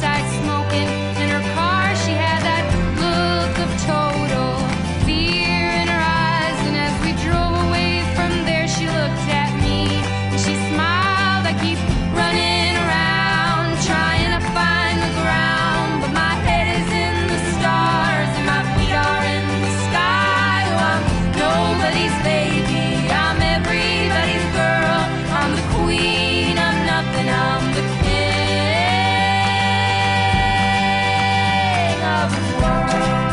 outside smoking. In her car, she had that look of total fear in her eyes. And as we drove away from there, she looked at me and she smiled. I keep running around, trying to find the ground, but my head is in the stars and my feet are in the sky. Oh, I'm nobody's baby, I'm everybody's girl. I'm the queen, I'm nothing, I'm the king of the world.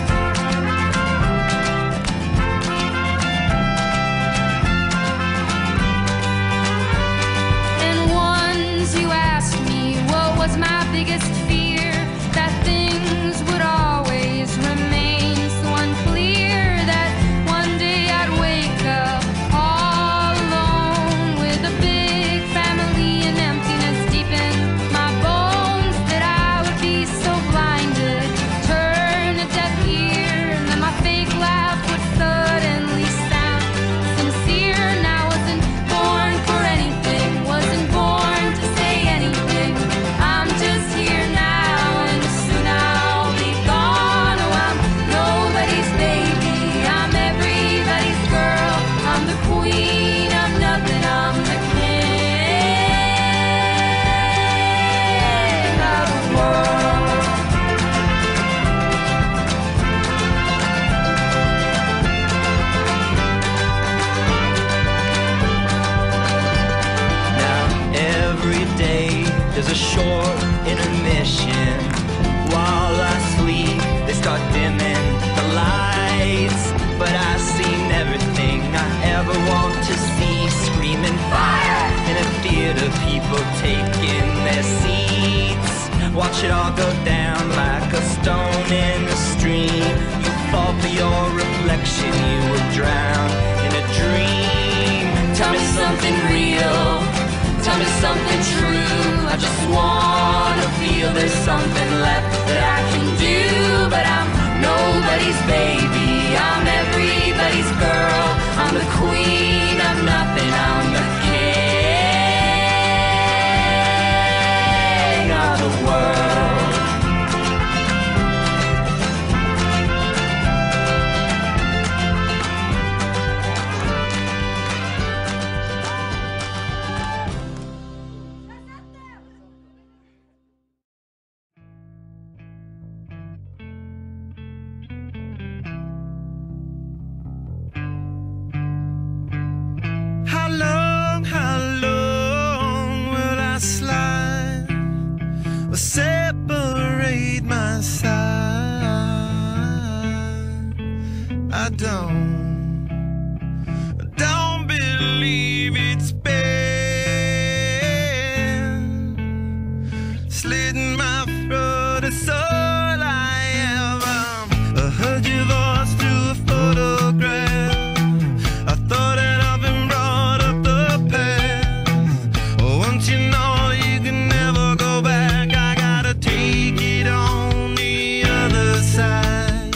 And once you asked me what was my biggest fear, that things would always remain so unclear, that one day I'd wake up all alone with a big family and emptiness deep in my bones, that I would be so blinded, turn a deaf ear, and then my fake laugh would suddenly sound sincere. And I wasn't born for anything, wasn't born to say anything. I'm just here now and soon I'll be gone. Oh, I'm nobody's baby, I'm everybody's girl. I'm the queen, I'm nothing, I'm the king of the world. Now every day there's a short intermission. While I sleep, they start dimming the lights, but I've seen everything I ever want to see. Screaming fire in a theater, people taking their seats. Watch it all go down like a stone in the stream. You fall for your reflection, you will drown in a dream. Tell me something real, tell me something true. I just wanna feel there's something left that I can do. But I'm nobody's baby, I'm everybody's girl. I'm the queen of nothing, I'm the king of the world. How long will I slide or separate my side? I don't believe it's been slitting my throat, it's all I am. I heard your voice through a photograph. I thought that I've been brought up the past. Oh, once you know you can never go back, I gotta take it on the other side.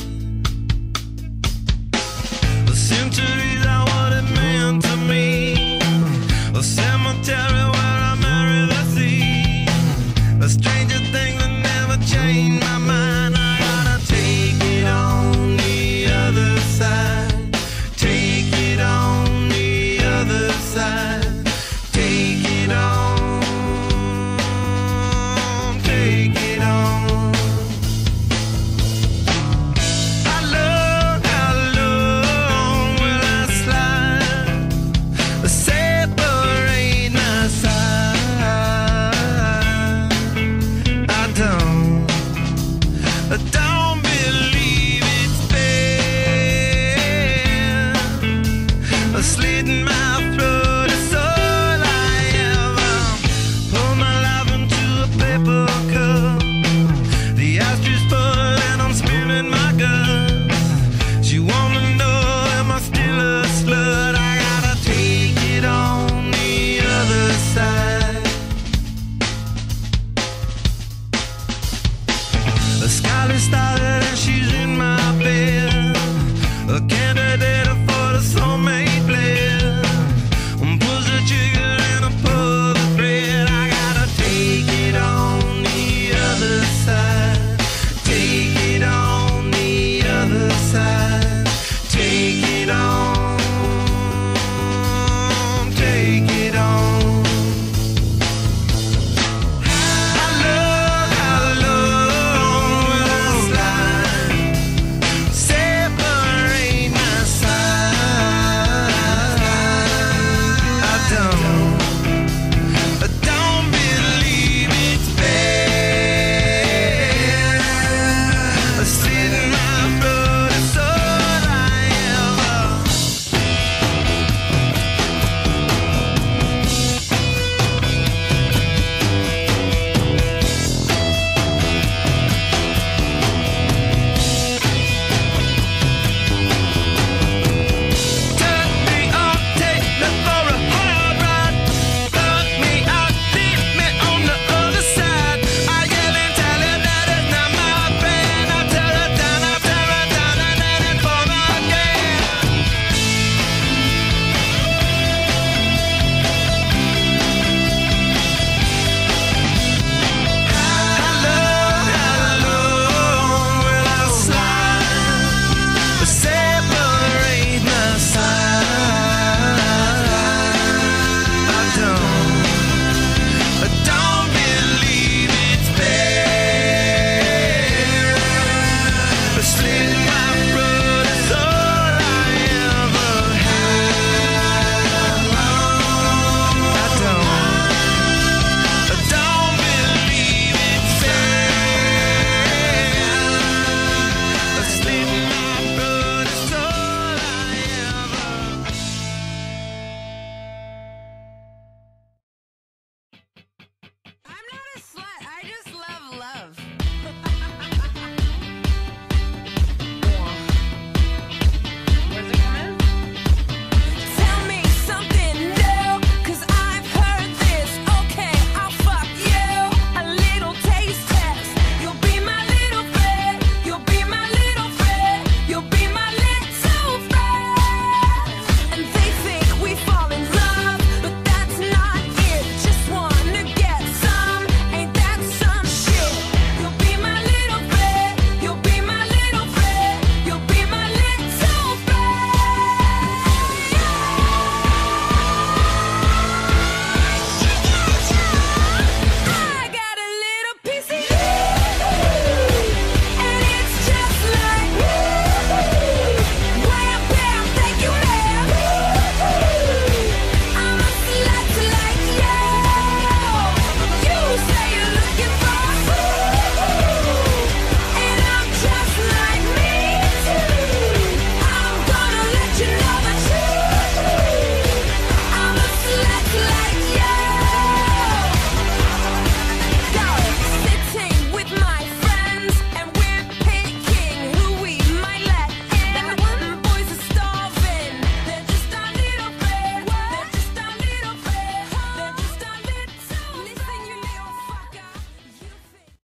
The centuries are what it meant to me. A cemetery where I marry the sea. A stranger thing that never changed my mind. I gotta take it on the other side. Take it on the other side. Take it on. Take it on. How long will I slide? Separate my side. I don't believe it's been slitting my throat, it's all I am. Pour my life into a paper cup. The ashtray full and I'm spilling my guts. She wanna know, am I still a slut? I gotta take it on the other side. The skyline started and she's